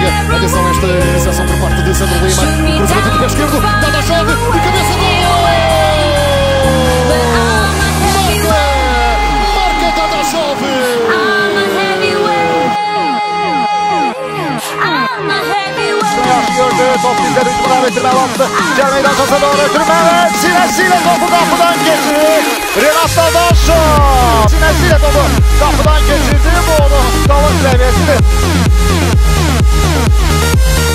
Atenção a esta iniciação por parte de Sandro Lima. Cruzamento do pé esquerdo. Dadaşov de cabeça. Marca Dadaşov. Gördü, top bizden 3 numara bitirme baktı. Cermeyi arkasına doğru Kırmızı. Sinesiyle topu kapıdan geçirdi. Renat Dadashov. Sinesiyle topu kapıdan geçirdi. Bu onun dalın seviyesidir.